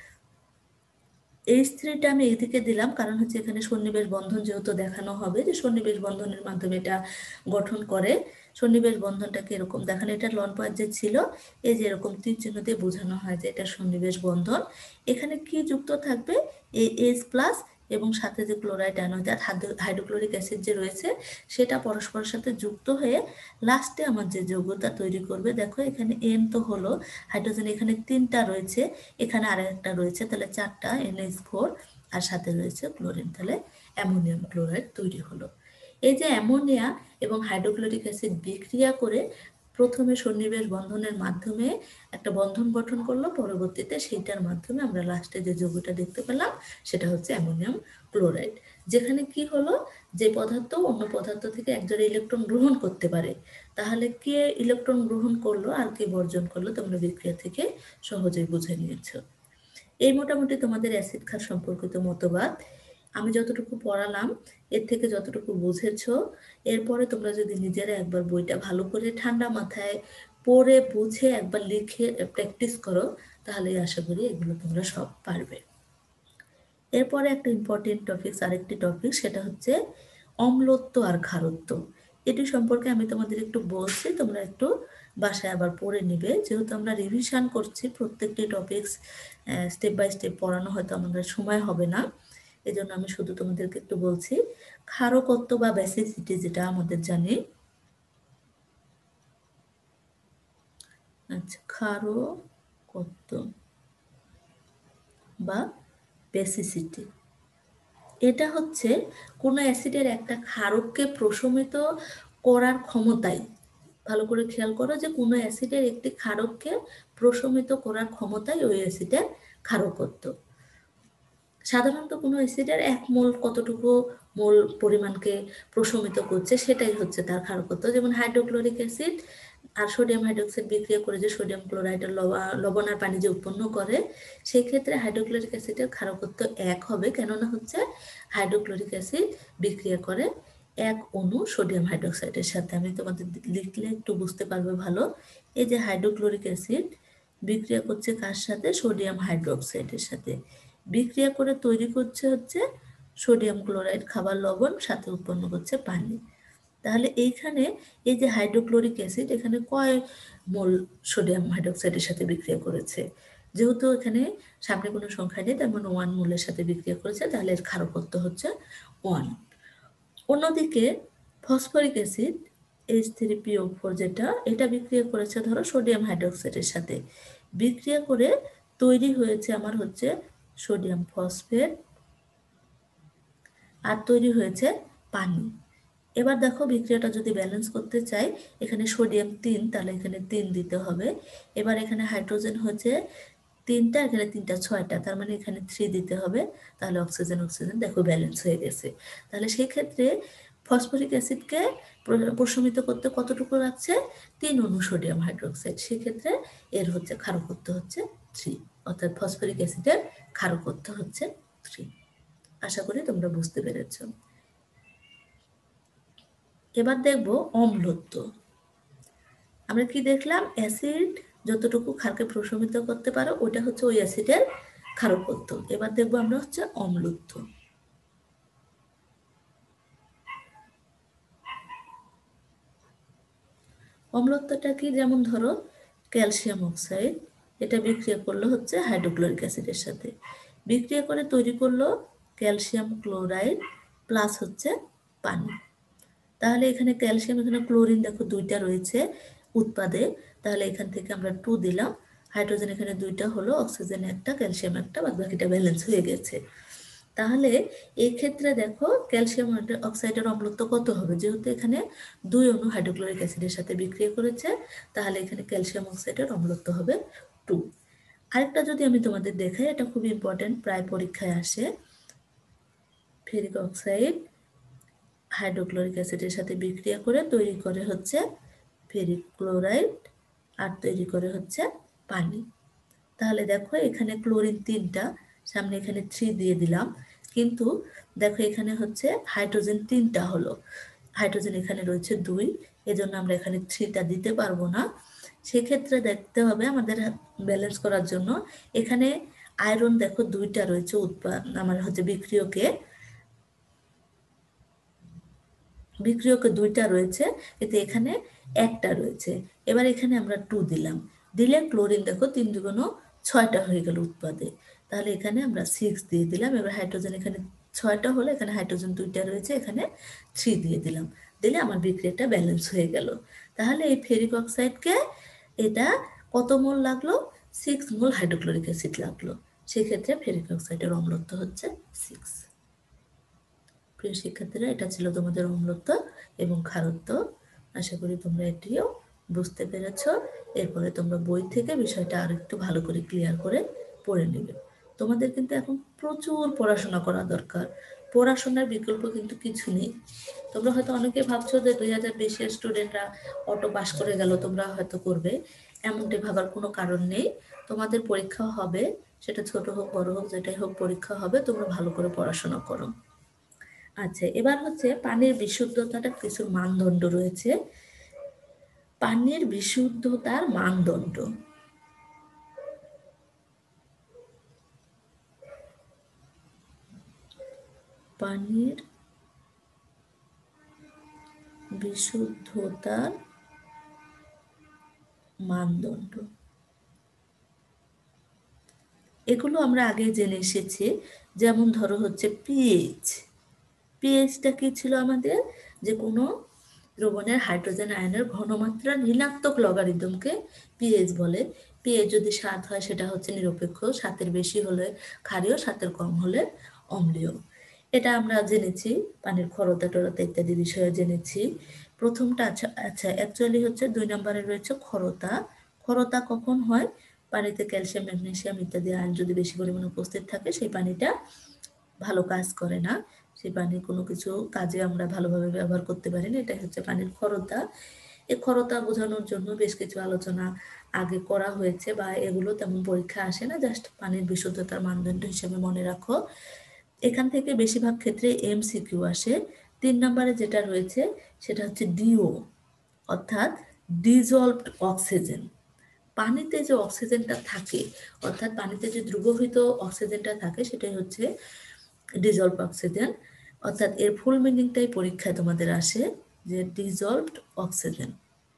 এইচ থ্রিটা আমি এইদিকে দিলাম কারণ হচ্ছে এখানে সন্নিবেশ বন্ধন যেহেতু দেখানো হবে যে সন্নিবেশ বন্ধনের মাধ্যমে এটা গঠন করে। সন্নিবেশ বন্ধনটাকে এরকম দেখানো, এটা লন পয়েন্ট যে ছিল এই যে এরকম তীর চিহ্ন দিয়ে বোঝানো হয় যে এটা সন্নিবেশ বন্ধন। এখানে কি যুক্ত থাকবে? এই এইচ প্লাস এবং সাথে যে ক্লোরাইড আয়ন অর্থাৎ হাইড্রোক্লোরিক অ্যাসিড যে রয়েছে সেটা পরস্পরের সাথে যুক্ত হয়ে লাস্টে আমার যে যৌগটা তৈরি করবে। দেখো এখানে এন তো হলো, হাইড্রোজেন এখানে তিনটা রয়েছে, এখানে আর একটা রয়েছে, তাহলে চারটা এনএইচ ফোর আর সাথে রয়েছে ক্লোরিন, তাহলে অ্যামোনিয়াম ক্লোরাইড তৈরি হলো। এই যে অ্যামোনিয়া এবং হাইড্রোক্লোরিক অ্যাসিড বিক্রিয়া করে প্রথমে সন্নিবেশ বন্ধনের মাধ্যমে একটা বন্ধন গঠন করলো, পরবর্তীতে সেইটার মাধ্যমে আমরা লাস্টে যে যৌগটা দেখতে পেলাম সেটা হচ্ছে অ্যামোনিয়াম ক্লোরাইড। যেখানে কি হলো, যে পদার্থ অন্য পদার্থ থেকে একজোড়া ইলেকট্রন গ্রহণ করতে পারে, তাহলে কে ইলেকট্রন গ্রহণ করলো আর কে বর্জন করলো তোমরা বিক্রিয়া থেকে সহজেই বুঝে নিয়েছো। এই মোটামুটি তোমাদের অ্যাসিড ক্ষার সম্পর্কিত মতবাদ। আমি যতটুকু পড়ালাম এর থেকে যতটুকু বুঝেছো, এরপরে তোমরা যদি নিজেরা একবার বইটা ভালো করে ঠান্ডা মাথায় পড়ে বুঝে একবার লিখে প্র্যাকটিস করো, তাহলে আশা করি এগুলো তোমরা সব পারবে। এরপরে একটা ইম্পর্টেন্ট টপিক, আরেকটি টপিক, সেটা হচ্ছে অম্লত্ব আর ক্ষারত্ব। এটি সম্পর্কে আমি তোমাদের একটু বলছি, তোমরা একটু বাসায় আবার পড়ে নিবে, যেহেতু আমরা রিভিশন করছি প্রত্যেকটি টপিকস স্টেপ বাই স্টেপ পড়ানো হয়তো আমাদের সময় হবে না, এজন্য আমি শুধু তোমাদেরকে একটু বলছি। ক্ষারকত্ব বা বেসিসিটি যেটা আমাদের জানি, আচ্ছা ক্ষারকত্ব বা বেসিসিটি, এটা হচ্ছে কোনো অ্যাসিডের একটা ক্ষারককে প্রশমিত করার ক্ষমতাই। ভালো করে খেয়াল করো যে কোনো অ্যাসিডের একটি ক্ষারককে প্রশমিত করার ক্ষমতাই ওই অ্যাসিডের ক্ষারকত্ব। সাধারণত কোনো অ্যাসিডের এক মোল কতটুকু মোল পরিমাণকে প্রশমিত করছে সেটাই হচ্ছে তার ক্ষারকত্ব। যেমন হাইড্রোক্লোরিক অ্যাসিড আর সোডিয়াম হাইড্রোক্সাইড বিক্রিয়া করে যে সোডিয়াম ক্লোরাইডের লবণ আর পানি যে উৎপন্ন করে, সেই ক্ষেত্রে হাইড্রোক্লোরিক অ্যাসিডের ক্ষারকত্ব এক হবে, কেননা হচ্ছে হাইড্রোক্লোরিক অ্যাসিড বিক্রিয়া করে এক অণু সোডিয়াম হাইড্রোক্সাইডের সাথে। আমি তোমাদের লিখলে একটু বুঝতে পারবে ভালো। এই যে হাইড্রোক্লোরিক অ্যাসিড বিক্রিয়া করছে কার সাথে? সোডিয়াম হাইড্রোক্সাইডের সাথে। বিক্রিয়া করে তৈরি করছে হচ্ছে সোডিয়াম ক্লোরাইড, খাবার লবণ, সাথে উৎপন্ন করছে পানি। তাহলে এইখানে এই যে হাইড্রোক্লোরিক অ্যাসিড এখানে কয় মোল সোডিয়াম হাইড্রোক্সাইডের সাথে বিক্রিয়া করেছে? যেহেতু এখানে সামনে কোনো সংখ্যা নেই, তার মানে ওয়ান মোলের সাথে বিক্রিয়া করেছে, তাহলে এর ক্ষারকত্ব হচ্ছে ওয়ান। অন্যদিকে phosphoric acid H three P O four যেটা, এটা বিক্রিয়া করেছে ধরো সোডিয়াম হাইড্রোক্সাইডের সাথে। বিক্রিয়া করে তৈরি হয়েছে আমার হচ্ছে সোডিয়াম ফসফেট, আর তৈরি হয়েছে পানি। এবার দেখো বিক্রিয়াটা যদি ব্যালেন্স করতে চাই, এখানে সোডিয়াম তিন, তাহলে এখানে তিন দিতে হবে। এবার এখানে হাইড্রোজেন হচ্ছে তিনটা, এখানে তিনটা ছয়টা, তার মানে এখানে থ্রি দিতে হবে। তাহলে অক্সিজেন অক্সিজেন দেখো ব্যালেন্স হয়ে গেছে। তাহলে সেই ক্ষেত্রে ফসফরিক অ্যাসিডকে প্রশমিত করতে কতটুকু লাগছে? তিন অণু সোডিয়াম হাইড্রোক্সাইড। সেক্ষেত্রে এর হচ্ছে ক্ষারকত্ব হচ্ছে থ্রি, অর্থাৎ ফসফরিক অ্যাসিডের ক্ষারকত্ব হচ্ছে থ্রি। আশা করি তোমরা বুঝতে পেরেছ। এবার দেখব অম্লত্ব। আমরা কি দেখলাম? অ্যাসিড যতটুকু ক্ষারকে প্রশমিত করতে পারো ওটা হচ্ছে ওই অ্যাসিডের ক্ষারকত্ব। এবার দেখবো আমরা হচ্ছে অম্লত্ব। অম্লত্বটা কি? যেমন ধরো ক্যালসিয়াম অক্সাইড, এটা বিক্রিয়া করলো হচ্ছে হাইড্রোক্লোরিক অ্যাসিডের সাথে, বিক্রিয়া করে তৈরি করলো ক্যালসিয়াম ক্লোরাইড প্লাস হচ্ছে পানি। তাহলে এখানে ক্যালসিয়াম, এখানে ক্লোরিন দেখো দুইটা রয়েছে উৎপাদে, তাহলে এখান থেকে আমরা টু দিলাম। হাইড্রোজেন এখানে দুইটা হলো, অক্সিজেন একটা, ক্যালসিয়াম একটা, বাদ বাকিটা ব্যালেন্স হয়ে গেছে। তাহলে এই ক্ষেত্রে দেখো ক্যালসিয়াম অক্সাইডের অম্লত্ব কত হবে? যেহেতু এখানে দুই অণু হাইড্রোক্লোরিক অ্যাসিডের সাথে বিক্রিয়া করেছে, তাহলে এখানে ক্যালসিয়াম অক্সাইডের অম্লত্ব হবে টু। আরেকটা যদি আমি তোমাদের দেখাই, এটা খুব ইম্পর্টেন্ট, প্রায় পরীক্ষায় আসে। ফেরিক অক্সাইড হাইড্রোক্লোরিক অ্যাসিডের সাথে বিক্রিয়া করে তৈরি করে হচ্ছে ফেরিক ক্লোরাইড, আর তৈরি করে হচ্ছে পানি। তাহলে দেখো এখানে ক্লোরিন তিনটা, সামনে এখানে থ্রি দিয়ে দিলাম, কিন্তু দেখো এখানে হচ্ছে হাইড্রোজেন তিনটা হলো, হাইড্রোজেন এখানে রয়েছে দুই, এজন্য আমরা এখানে থ্রিটা দিতে পারবো না। সেক্ষেত্রে দেখতে হবে আমাদের ব্যালেন্স করার জন্য, এখানে আয়রন দেখো দুইটা রয়েছে উৎপাদ আমার হচ্ছে বিক্রিয়কে, বিক্রিয়কে দুইটা রয়েছে, কিন্তু এখানে একটা রয়েছে। এবার এখানে আমরা টু দিলাম, দিলে ক্লোরিন দেখো তিন দুগুণ ছয়টা হয়ে গেল উৎপাদে, তাহলে এখানে আমরা সিক্স দিয়ে দিলাম। এবার হাইড্রোজেন এখানে ছয়টা হলো, এখানে হাইড্রোজেন দুইটা রয়েছে, এখানে থ্রি দিয়ে দিলাম, দিলে আমার বিক্রিয়াটা ব্যালেন্স হয়ে গেল। তাহলে এই ফেরিক অক্সাইডকে এটা কত মোল লাগলো? সিক্স মোল হাইড্রোক্লোরিক অ্যাসিড লাগলো। সেক্ষেত্রে ফেরিক অক্সাইডের অম্লত্ব হচ্ছে সিক্স। প্রিয় শিক্ষার্থীরা, এটা ছিল তোমাদের অম্লত্ব এবং ক্ষারত্ব। আশা করি তোমরা এটিও বুঝতে পেরেছ। এরপরে তোমরা বই থেকে বিষয়টা আর একটু ভালো করে ক্লিয়ার করে পড়ে নেবে। তোমাদের কিন্তু এখন প্রচুর পড়াশোনা করা দরকার, পড়াশোনার বিকল্প কিন্তু কিছু নেই। তোমরা হয়তো অনেকে ভাবছো যে দুই হাজার বিশের স্টুডেন্টরা অটো পাস করে গেল, তোমরা হয়তো করবে, এমনটি ভাবার কোনো কারণ নেই। তোমাদের পরীক্ষা হবে, সেটা ছোট হোক বড় হোক যেটাই হোক পরীক্ষা হবে, তোমরা ভালো করে পড়াশোনা করো। আচ্ছা, এবার হচ্ছে পানির বিশুদ্ধতাটা কিছু মানদণ্ড রয়েছে। পানির বিশুদ্ধতার মানদণ্ড। পানির বিশুদ্ধতার মানদণ্ড এগুলো আমরা আগে জেনে এসেছি। যেমন ধরো হচ্ছে পিএইচ। পিএইচটা কি ছিল আমাদের? যে কোনো দ্রবণের হাইড্রোজেন আয়নের ঘনমাত্রা ঋণাত্মক লগারিদমকে পিএইচ বলে। পিএইচ যদি সাত হয় সেটা হচ্ছে নিরপেক্ষ, সাতের বেশি হলে ক্ষারীয়, সাতের কম হলে অম্লীয়। এটা আমরা জেনেছি, পানির খরতা টরতা ইত্যাদি বিষয়ে জেনেছি। প্রথমটা আচ্ছা আচ্ছা অ্যাকচুয়ালি হচ্ছে দুই নম্বরে রয়েছে খরতা। খরতা কখন হয়? পানিতে ক্যালসিয়াম, ম্যাগনেসিয়াম ইত্যাদি আয়ন যদি বেশি পরিমাণে উপস্থিত থাকে, সেই পানিটা ভালো কাজ করে না, সেই পানি কোনো কিছু কাজে আমরা ভালোভাবে ব্যবহার করতে পারি না, এটাই হচ্ছে পানির খরতা। এই ক্ষরতা বোঝানোর জন্য বেশ কিছু আলোচনা আগে করা হয়েছে, বা এগুলো তেমন পরীক্ষা আসে না, জাস্ট পানির বিশুদ্ধতার মানদণ্ড হিসেবে মনে রাখো। এখান থেকে বেশিরভাগ ক্ষেত্রে এমসিকিউ আসে। তিন নম্বরে যেটা রয়েছে সেটা হচ্ছে ডিও, অর্থাৎ ডিজলভড অক্সিজেন। পানিতে যে অক্সিজেনটা থাকে, অর্থাৎ পানিতে যে দ্রবীভূত অক্সিজেনটা থাকে, সেটাই হচ্ছে ডিজলভ অক্সিজেন। অর্থাৎ এর ফুল মিনিংটাই পরীক্ষায় তোমাদের আসে, যে ডিজলভড অক্সিজেন।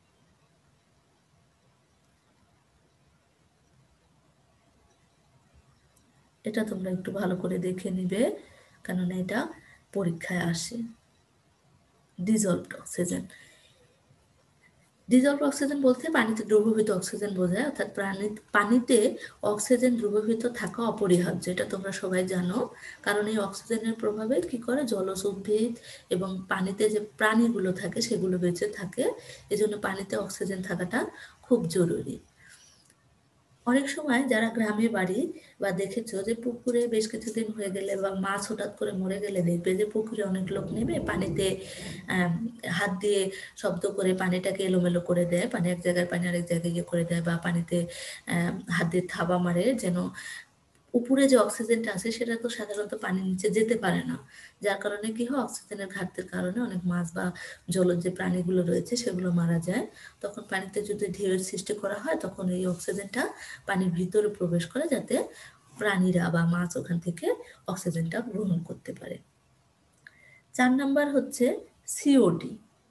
এটা তোমরা একটু ভালো করে দেখে নিবে, কেননা এটা পরীক্ষায় আসে। ডিজলভড অক্সিজেন, ডিজলভ অক্সিজেন বলতে পানিতে দ্রবীভূত অক্সিজেন বোঝায়, অর্থাৎ প্রাণী পানিতে অক্সিজেন দ্রবীভূত থাকা অপরিহার্য, এটা তোমরা সবাই জানো। কারণ এই অক্সিজেনের প্রভাবে কি করে জলজ উদ্ভিদ এবং পানিতে যে প্রাণীগুলো থাকে সেগুলো বেঁচে থাকে, এজন্য পানিতে অক্সিজেন থাকাটা খুব জরুরি। অনেক সময় যারা গ্রামে বাড়ি বা দেখেছো যে পুকুরে বেশ কিছুদিন হয়ে গেলে বা মাছ হঠাৎ করে মরে গেলে দেখবে যে পুকুরে অনেক লোক নেমে পানিতে হাত দিয়ে শব্দ করে পানিটাকে এলোমেলো করে দেয়, পানি এক জায়গায় পানি আরেক জায়গায় ইয়ে করে দেয়, বা পানিতে হাত দিয়ে থাবা মারে, যেন উপরে যে অক্সিজেনটা আছে সেটা তো সাধারণত পানির নিচে যেতে পারে না। যার কারণে কি হয়, অক্সিজেনের ঘাটতির কারণে অনেক মাছ বা জলজ যে প্রাণীগুলো রয়েছে সেগুলো মারা যায়। তখন পানিতে যদি ঢেউয়ের সৃষ্টি করা হয়, তখন এই অক্সিজেনটা পানির ভিতরে প্রবেশ করে, যাতে প্রাণীরা বা মাছ ওখান থেকে অক্সিজেনটা গ্রহণ করতে পারে। চার নাম্বার হচ্ছে সিওডি।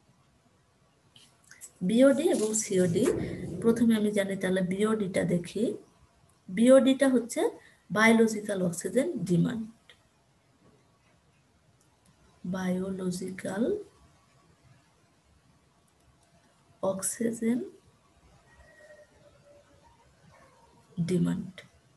বিওডি এবং সিওডি, প্রথমে আমি জানি তাহলে বিওডিটা দেখি। বিওডিটা হচ্ছে biological oxygen demand. Biological oxygen demand,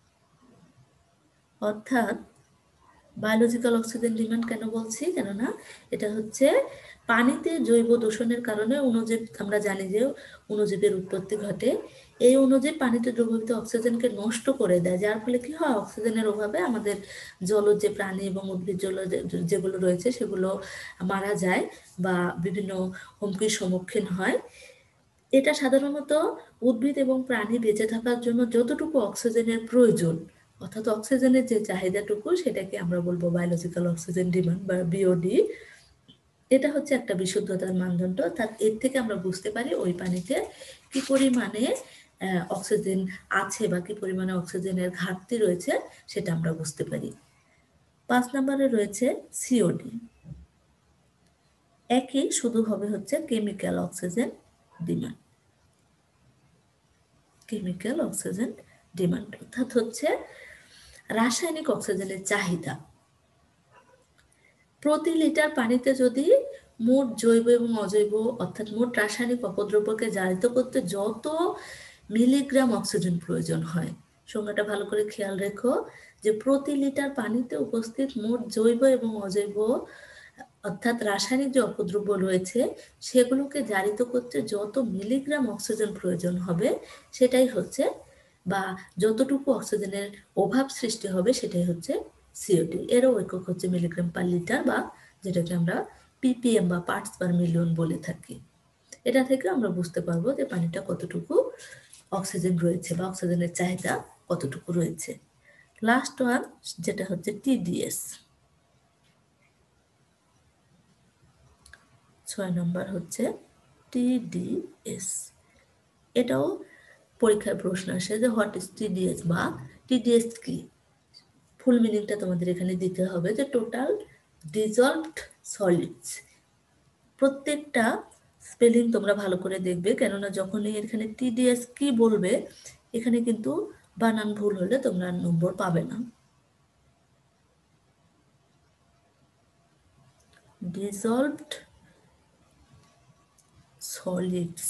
অর্থাৎ বায়োলজিক্যাল অক্সিজেন ডিমান্ড কেন বলছি, কেননা এটা হচ্ছে পানিতে জৈব দূষণের কারণে অণুজীব, আমরা জানি যে অণুজীবের উৎপত্তি ঘটে। এই অণুজীব পানিতে দ্রবীভূত অক্সিজেনকে নষ্ট করে দেয়, যার ফলে কি হয়, অক্সিজেনের অভাবে আমাদের জলজ যে প্রাণী এবং উদ্ভিদ জল যেগুলো রয়েছে সেগুলো মারা যায় বা বিভিন্ন হুমকির সম্মুখীন হয়। এটা সাধারণত উদ্ভিদ এবং প্রাণী বেঁচে থাকার জন্য যতটুকু অক্সিজেনের প্রয়োজন, অর্থাৎ অক্সিজেনের যে চাহিদাটুকু, সেটাকে আমরা বলবো বায়োলজিক্যাল অক্সিজেন ডিমান্ড বা বিওডি। এটা হচ্ছে একটা বিশুদ্ধতার মানদণ্ড, অর্থাৎ এর থেকে আমরা বুঝতে পারি ওই পানিতে কি পরিমাণে অক্সিজেন আছে বা কি পরিমাণে অক্সিজেনের ঘাটতি রয়েছে সেটা আমরা বুঝতে পারি। পাঁচ নম্বরে রয়েছে সিওডি। একই, শুধু হবে হচ্ছে chemical oxygen demand. Chemical oxygen demand অর্থাৎ হচ্ছে রাসায়নিক অক্সিজেনের চাহিদা। প্রতি লিটার পানিতে যদি মোট জৈব এবং অজৈব অর্থাৎ মোট রাসায়নিক অপদ্রব্যকে জারিত করতে যত মিলিগ্রাম অক্সিজেন প্রয়োজন হয়, সংজ্ঞাটা ভালো করে খেয়াল রেখো, যে প্রতি লিটার পানিতে উপস্থিত মোট জৈব এবং অজৈব অর্থাৎ রাসায়নিক যে অপদ্রব্য রয়েছে সেগুলোকে জারিত করতে যত মিলিগ্রাম অক্সিজেন প্রয়োজন হবে, সেটাই হচ্ছে, বা যতটুকু অক্সিজেনের অভাব সৃষ্টি হবে সেটাই হচ্ছে সিওডি। এরও একক হচ্ছে মিলিগ্রাম পার লিটার, বা যেটাকে আমরা পিপিএম বা পার্টস পার মিলিয়ন বলে থাকি। এটা থেকে আমরা বুঝতে পারবো যে পানিটা কতটুকু অক্সিজেন রয়েছে বা অক্সিজেনের চাহিদা কতটুকু রয়েছে। লাস্ট ওয়ান যেটা হচ্ছে টিডিএস। ছয় নম্বর হচ্ছে টিডিএস। এটাও পরীক্ষায় প্রশ্ন আসে যে হোয়াট ইজ টিডিএস বা টিডিএস কি। ফুল মিনিংটা তোমাদের এখানে দিতে হবে, যে টোটাল ডিজলভড সলিডস। প্রত্যেকটা স্পেলিং তোমরা ভালো করে দেখবে, কেননা যখনই এখানে টিডিএস কি বলবে, এখানে কিন্তু বানান ভুল হলে তোমরা নম্বর পাবে না। Dissolved solids.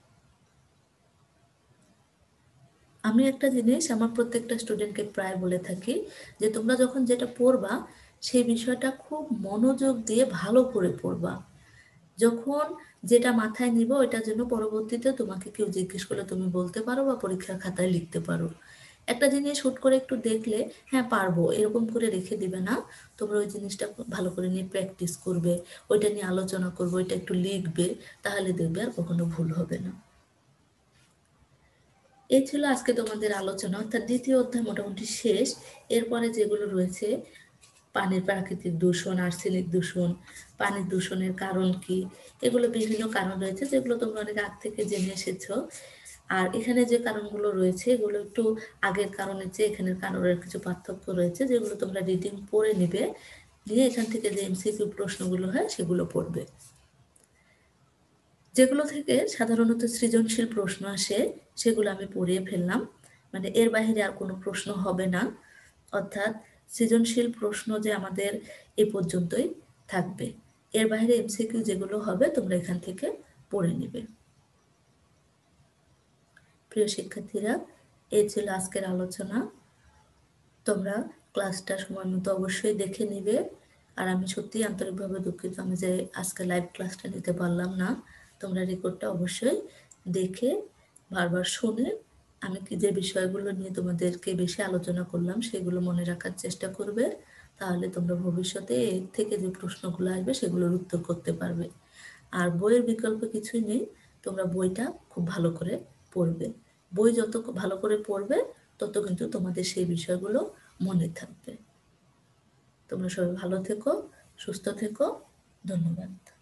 আমি একটা জিনিস আমার প্রত্যেকটা স্টুডেন্টকে প্রায় বলে থাকি, যে তোমরা যখন যেটা পড়বা সেই বিষয়টা খুব মনোযোগ দিয়ে ভালো করে পড়বা। যখন যেটা মাথায় নিব ওইটার জন্য পরবর্তীতে তোমাকে কেউ জিজ্ঞেস করলে তুমি বলতে পারো বা পরীক্ষার খাতায় লিখতে পারো। একটা জিনিস হুট করে একটু দেখলে হ্যাঁ পারবো এরকম করে রেখে দিবে না, তোমরা ওই জিনিসটা ভালো করে নিয়ে প্র্যাকটিস করবে, ওইটা নিয়ে আলোচনা করবে, ওইটা একটু লিখবে, তাহলে দেখবে আর কখনো ভুল হবে না। এই ছিল আজকে তোমাদের আলোচনা, অর্থাৎ দ্বিতীয় অধ্যায় মোটামুটি শেষ। এরপরে যেগুলো রয়েছে পানির প্রাকৃতিক দূষণ, আর্সেনিক দূষণ, পানির দূষণের কারণ কি, এগুলো বিভিন্ন কারণ রয়েছে যেগুলো তোমরা অনেক আগ থেকে জেনে এসেছো। আর এখানে যে কারণগুলো রয়েছে এগুলো একটু আগের কারণের চেয়ে এখানের কারণের কিছু পার্থক্য রয়েছে, যেগুলো তোমরা রিডিং পড়ে নিবে, নিয়ে এখান থেকে যে এমসিকিউ প্রশ্নগুলো হয় সেগুলো পড়বে। যেগুলো থেকে সাধারণত সৃজনশীল প্রশ্ন আসে সেগুলো আমি পড়িয়ে ফেললাম, মানে এর বাইরে আর কোনো প্রশ্ন হবে না, অর্থাৎ সৃজনশীল প্রশ্ন যে আমাদের এ পর্যন্তই থাকবে। এর বাইরে এমসিকিউ যেগুলো হবে তোমরা এখান থেকে পড়ে নেবে। প্রিয় শিক্ষার্থীরা, এই ছিল আজকের আলোচনা। তোমরা ক্লাসটা সময় মতো অবশ্যই দেখে নিবে। আর আমি সত্যিই আন্তরিকভাবে দুঃখিত আমি যে আজকে লাইভ ক্লাসটা নিতে পারলাম না। তোমরা রেকর্ডটা অবশ্যই দেখে বারবার শুনে আমি কি যে বিষয়গুলো নিয়ে তোমাদেরকে বেশি আলোচনা করলাম সেগুলো মনে রাখার চেষ্টা করবে, তাহলে তোমরা ভবিষ্যতে এর থেকে যে প্রশ্নগুলো আসবে সেগুলোর উত্তর করতে পারবে। আর বইয়ের বিকল্প কিছুই নেই, তোমরা বইটা খুব ভালো করে পড়বে। বই যত ভালো করে পড়বে তত কিন্তু তোমাদের সেই বিষয়গুলো মনে থাকবে। তোমরা সবাই ভালো থেকো, সুস্থ থেকো, ধন্যবাদ।